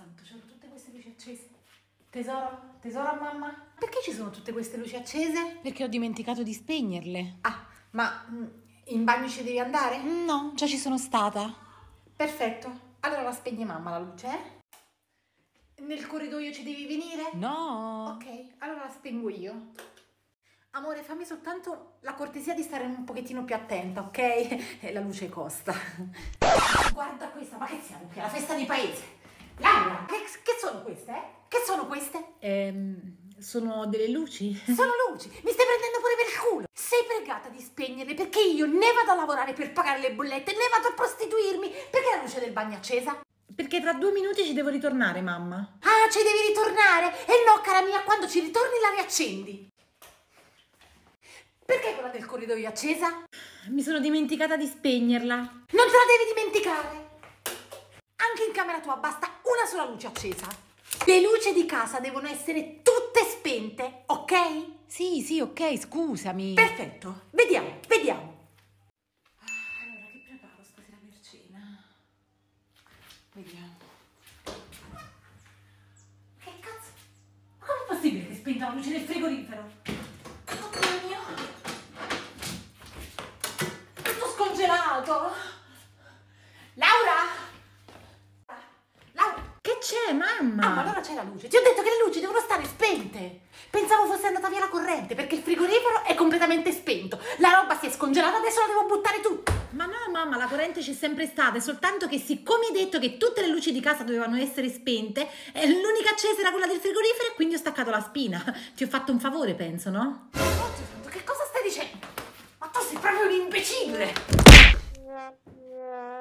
santo, c'erano tutte queste luci accese. Tesoro? Tesoro a mamma? Perché ci sono tutte queste luci accese? Perché ho dimenticato di spegnerle. Ah, ma in bagno ci devi andare? No, già ci sono stata. Perfetto. Allora la spegne mamma la luce, eh? Nel corridoio ci devi venire? No. Ok, allora la spengo io. Amore, fammi soltanto la cortesia di stare un pochettino più attenta, ok? La luce costa. Guarda questa, ma che siamo qui? Alla festa di paese. Laura, che sono queste, eh? Che sono queste? Sono delle luci? Sono luci, mi stai prendendo pure per il culo. Sei pregata di spegnerle perché io né vado a lavorare per pagare le bollette né vado a prostituirmi. Perché la luce del bagno è accesa? Perché tra 2 minuti ci devo ritornare, mamma. Ah, ci devi ritornare? E no, cara mia, quando ci ritorni la riaccendi. Perché quella del corridoio è accesa? Mi sono dimenticata di spegnerla. Non te la devi dimenticare. Anche in camera tua basta una sola luce accesa. Le luci di casa devono essere tutte spente, ok? Sì, ok, scusami. Perfetto, vediamo. Allora, che preparo stasera per cena? Vediamo. Che cazzo? Ma com'è possibile che è spenta la luce del frigorifero? Oddio mio! Tutto scongelato! Laura! Che c'è, mamma? Ah, ma allora c'è la luce. Ti ho detto che le luci devono stare spente. Pensavo fosse andata via la corrente perché il frigorifero è completamente spento. La roba si è scongelata, adesso la devo buttare tutta. Ma no, mamma, la corrente c'è sempre stata, è soltanto che siccome hai detto che tutte le luci di casa dovevano essere spente, l'unica accesa era quella del frigorifero e quindi ho staccato la spina. Ti ho fatto un favore, penso, no? Oddio santo, che cosa stai dicendo? Ma tu sei proprio un imbecille!